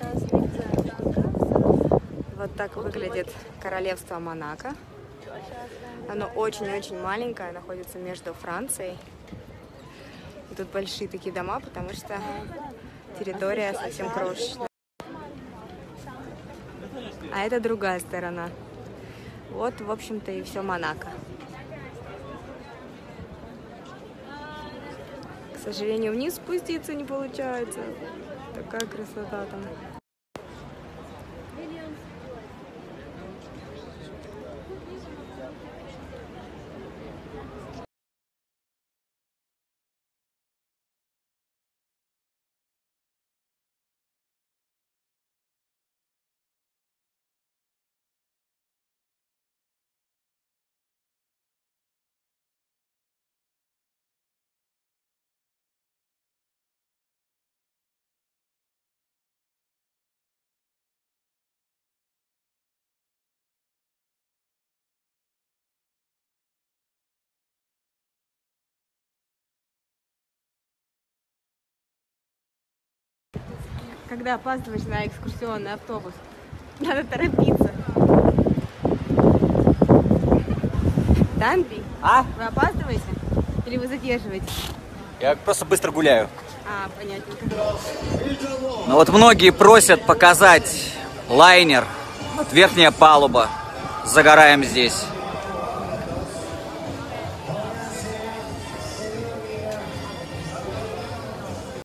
Вот так выглядит королевство Монако. Оно очень-очень маленькое, находится между Францией. И тут большие такие дома, потому что территория совсем крошечная. А это другая сторона. Вот, в общем-то, и все Монако. К сожалению, вниз спуститься не получается. Такая красота там. Когда опаздываешь на экскурсионный автобус, надо торопиться. Данби, вы опаздываете или вы задерживаетесь? Я просто быстро гуляю. Понятненько. Ну вот многие просят показать лайнер. Вот верхняя палуба. Загораем здесь.